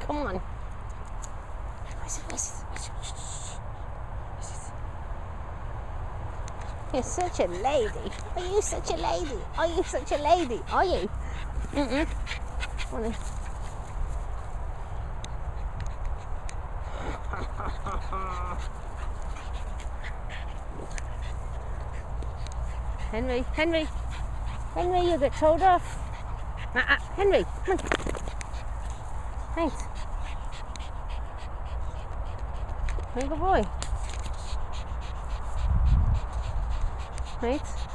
Come on. You're such a lady. Are you such a lady? Are you such a lady? Are you? Mm-mm. Come on. Henry, Henry, Henry, you get told off. Henry, come on. Thanks. Good boy. Thanks.